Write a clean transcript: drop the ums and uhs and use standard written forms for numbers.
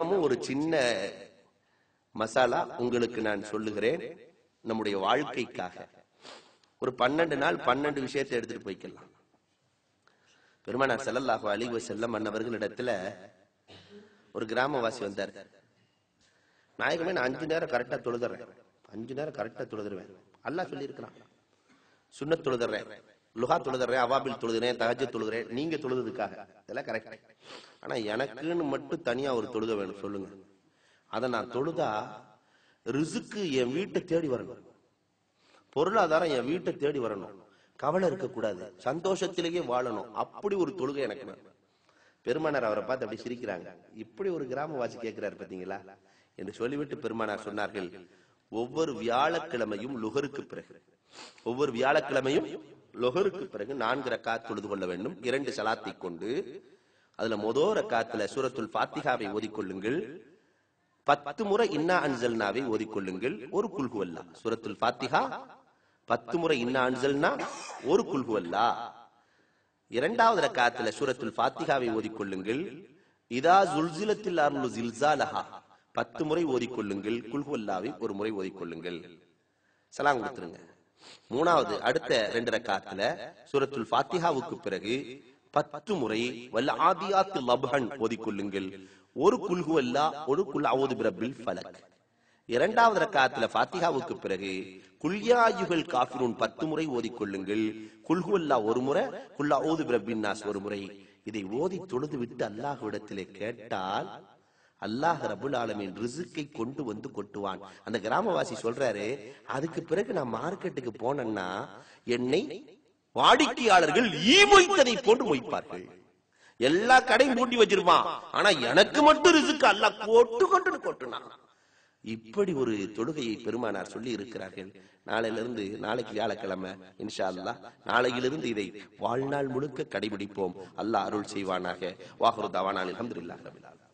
ஒரு சின்ன மசாலா உங்களுக்கு நான் சொல்லுகிறேன். நம்முடைய வாழ்க்கைக்காக ஒரு 12 நாள் 12 விஷயத்தை எடுத்துட்டு போய்க்கலாம். பெருமானார் ஸல்லல்லாஹு அலைஹி வஸல்லம் அன்னவர்களிடத்துல ஒரு கிராமவாசி வந்தார். நாயகமே, நான் 5 நேரம் கரெக்டா தொழுதுறேன், 5 நேரம் கரெக்டா தொழுதுருவேன். அல்லாஹ் சொல்லி இருக்கிறான், சுன்னத் தொழுதுறேன், லுஹா தொழுதுறேன், அவாபில் தொழுதுறேன், தஹஜ்ஜுத் தொழுதுறேன். நீங்க தொழுதுக்காக இதெல்லாம் கரெக்ட். ஆனா எனக்குன்னு மட்டும் தனியா ஒரு தொழுகை வேணும், சொல்லுங்க. அதை நான் தொழுதா ரிசுக்கு என் வீட்டை தேடி வரணும், பொருளாதாரம் என் வீட்டை தேடி வரணும், கவலை இருக்கக்கூடாது, சந்தோஷத்திலேயே வாழணும். அப்படி ஒரு தொழுகை எனக்கு வேணும். பெருமானார் அவரை பார்த்து அப்படி சிரிக்கிறாங்க. இப்படி ஒரு கிராமவாசி கேட்கிறாரு பாத்தீங்களா என்று சொல்லிவிட்டு பெருமானார் சொன்னார்கள், ஒவ்வொரு வியாழக்கிழமையும் லுஹருக்கு பிறகு, ஒவ்வொரு வியாழக்கிழமையும் லுஹருக்கு பிறகு 4 ரக்காத் தொழுது கொள்ள வேண்டும். 2 ஸலாத்தை கொண்டு அதுல முதல் ரக்காத்துல சூரத்துல் ஃபாத்திஹாவை ஓதிக்கொள்ளுங்கள். 10 முறை இன்னா அன்சல்னாவை ஓதிக்கொள்ளுங்கள். ஒரு குல் ஹுவல்லாஹ். சூரத்துல் ஃபாத்திஹா 10 முறை இன்னா அன்சல்னா, ஒரு குல் ஹுவல்லாஹ். 2வது ரக்காத்துல சூரத்துல் ஃபாத்திஹாவை ஓதிக்கொள்ளுங்கள். இதா ஸுல்ஸிலத்தில் அர்லு ஸில்ஸாலஹா 10 முறை ஓதிக்கொள்ளுங்கள். குல் ஹுவல்லாஹ்வை ஒரு முறை ஓதிக்கொள்ளுங்கள். சலாம் கொடுத்துருங்க. 3வது அடுத்த 2 ரக்காத்துல சூரத்துல் ஃபாத்திஹாவுக்கு பிறகு 10 முறை வல் ஆதியாத் லப்ஹன் ஓதிக்கொள்ளுங்கள். ஒரு குல் ஹுவல்லாஹ், ஒரு குல் அஊது பிரப்பில் ஃபலக். 2வது ரக்காத்துல ஃபாத்திஹாவுக்கு பிறகு குல் யா அய்யுஹல் காஃபிரூன் 10 முறை ஓதிக்கொள்ளுங்கள். குல் ஹுவல்லாஹ் ஒரு முறை, குல் அஊது பிரப்பின் நாஸ் ஒரு முறை. இதை ஓதி தொழுது விட்டு அல்லாஹ்விடத்திலே கேட்டால் அல்லாஹ் ரப்புல் ஆலமீன் ரிஸ்கை கொண்டு வந்து கொட்டுவான். அந்த கிராமவாசி சொல்றாரு, அதுக்கு பிறகு நான் மார்க்கெட்டுக்கு போனேன்னா என்னை வாடிக்கையாளர்கள் ஈ மொய்த்ததை போன்று மொய்ப்பார்கள். எல்லா கடையும் மூடி வச்சிருப்பான், ஆனா எனக்கு மட்டும் ரிஸ்க் அல்லாஹ் கொட்டு கொண்டு கொட்டுனான். இப்படி ஒரு தொழுகையை பெருமானார் சொல்லி இருக்கிறார்கள். நாளையிலிருந்து, நாளைக்கு வியாழக்கிழமை இன்ஷா அல்லாஹ், நாளையிலிருந்து இதை வாழ்நாள் முழுக்க கடைபிடிப்போம். அல்லாஹ் அருள் செய்வானாக. வாஹிரு தவானா அல்ஹம்துலில்லாஹி ரப்பில் ஆலமீன்.